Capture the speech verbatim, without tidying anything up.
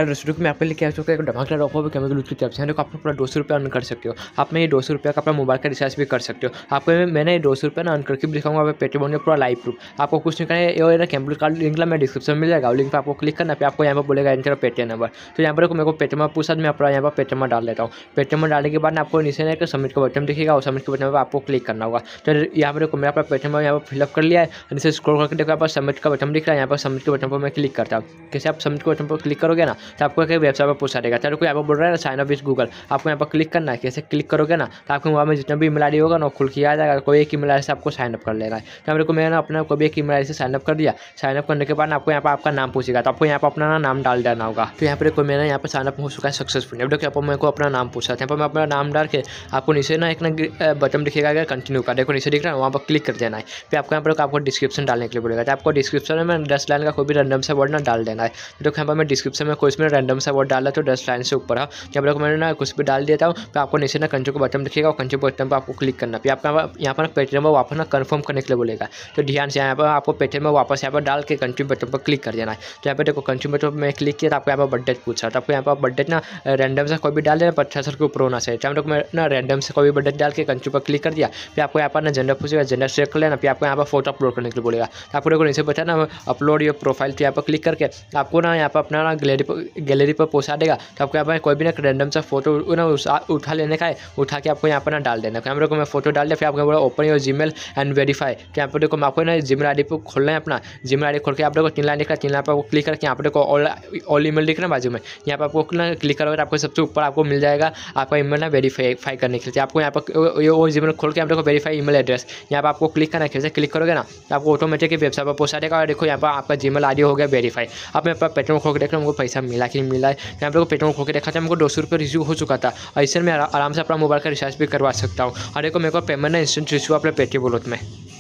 Hello दोस्तों, मैं आपके लिए क्या चुका है धमाकेदार ऑफर भी केमिकल यूज की तरफ से देखो, आप अपना दो सौ रुपये अर्न कर सकते हो। आप में ये दो सौ रुपये का अपना मोबाइल का रिचार्ज भी कर सकते हो। आपको मैंने ये दो सौ रुपये ना अर्न करके भी दिखाऊंगा। आप पेटीएम में पूरा लाइव प्रूफ। आपको कुछ नहीं करना है, ये ना कैम्पल कार्ड लिंक मैं डिस्क्रिप्शन में मिल जाएगा। लिंक पर आपको क्लिक करना है, आपको यहाँ पर बोलेगा एंटर पेटीएम नंबर। तो यहाँ पर मेरे को पेटीएम में पूछा, मैं अपना यहाँ पर पेटीएम में डाल देता हूँ। पेटीएम में डालने के बाद आपको नीचे ना एक सबमिट का बटन दिखेगा और सबमिट के बटन पर आपको क्लिक करना होगा। तो यहाँ पर मेरा अपना पेटीएम यहाँ पर फिलअप कर लिया है। नीचे स्क्रॉल करके देखो, यहाँ पर सबमिट का बटन दिख रहा है। यहाँ पर सबमिट के बटन पर मैं क्लिक करता हूँ। कैसे आप सबमिट के बटन पर क्लिक करोगे ना, तो आपको एक वेबसाइट पर पूछा देगा। तो यहाँ पर बोल रहा है ना साइन अप विद गूगल, आपको यहाँ पर क्लिक करना है। कैसे क्लिक करोगे ना, तो आपके मोबाइल में जितना भी ईमेल आईडी होगा ना खुल के आ जाएगा। कोई एक ईमेल आईडी से आपको साइन अप कर लेना है। तो मेरे को मैंने अपना कोई एक ईमेल आईडी से साइन अप कर दिया। साइन अप करने के बाद आपको यहाँ पर आपका नाम पूछेगा, तो आपको यहाँ पर अपना नाम डाल देना होगा। तो यहाँ पर कोई मैंने यहाँ पर साइन अप हो चुका है सक्सेसफुल। अब देखो यहाँ पर मेरे को अपना नाम पूछा था। यहाँ पर मैं अपना नाम डाल के आपको नीचे ना एक ना बटन दिखेगा, अगर कंटिन्यू का देखो नीचे दिख रहा है, वहाँ पर क्लिक कर देना है। फिर आपको यहाँ पर आपको डिस्क्रिप्शन डालने के लिए बोलेगा। तो आपको डिस्क्रिप्शन में दस लाइन का कोई भी रैंडम सा वर्ड ना डाल देना है। तो यहाँ पर मैं डिस्क्रिप्शन में कोई इसमें रैंडम सा वर्ड डाला तो दस लाइन से ऊपर है। जब तक मैंने ना कुछ भी डाल देता हूँ, तो आपको नीचे ना कंट्रोल का बटन दिखेगा और कंट्रोल बटन पर आपको क्लिक करना। फिर आपका यहाँ पर पेटीएम में वापस ना कंफर्म करने के लिए बोलेगा। तो ध्यान से यहाँ पर आपको पेटीएम में वापस यहाँ पर डाल के कंट्री बटन पर क्लिक कर देना है। तो यहाँ पर देखो कंट्री बटन में क्लिक किया, तो आपको यहाँ पर बर्थडे पूछा। तो आपको यहाँ पर बर्थडे ना रैंडम से कोई भी डाल देना, पचास साल के ऊपर होना चाहिए। जब तक मैं ना रैंडम से कोई भी बर्थडे डाल के कंट्री पर क्लिक कर दिया। फिर आपको यहाँ पर ना जेंडर पूछेगा, जेंडर सेलेक्ट कर लेना। फिर आपको यहाँ पर फोटो अपलोड करने के लिए बोलेगा। तो आपको देखो नीचे बचा ना अपलोड योर प्रोफाइल। तो यहाँ पर क्लिक करके आपको ना यहाँ पर अपना ना गैलरी पर गैलरी पर पहुँचा देगा। तो आपको यहाँ पर कोई भी ना रैंडम सा फोटो ना उठा लेने का है, उठा के आपको यहाँ पर ना डाल देना। कैमरे को मैं फोटो डाल दिया। फिर आपको बोला open your Gmail and verify. तो यहाँ पर देखो मैं आपको ना जीमेल आईडी पर खोलना है। अपना जीमेल आईडी खोल के आप देखो तीन लाइन दिख रहा है, तीन लाइन पर क्लिक करके यहाँ पर देखो ऑल ऑल ईमेल दिख रहा है बाजू में। यहाँ पर आपको ना क्लिक करोगे तो आपको सबसे ऊपर आपको मिल जाएगा आपका ईमेल ना वेरीफाई करने के लिए। आपको यहाँ पर वो जीमेल खोल के आप देखो वेरीफाई ईमेल एड्रेस, यहाँ पर आपको क्लिक करना है। कैसे क्लिक करोगे ना, तो आपको ऑटोमेटिक वेबसाइट पर पहुंचा देगा। और देखो यहाँ पर आपका जीमेल आईडी हो गया वेरीफाई। अब मैं पेटीएम खोल के देख रहा हूँ, हमको पैसा मिला कि नहीं मिला है। यहाँ पर पेटीएम खोल के देखा था, हमको दो सौ रुपये रिसीव हो चुका था। और इससे मैं आराम से अपना मोबाइल का रिचार्ज भी करवा सकता हूँ। और देखो मेरे को पेमेंट ना इंस्टेंट रिसीव अपने पेटीएम वॉलेट में।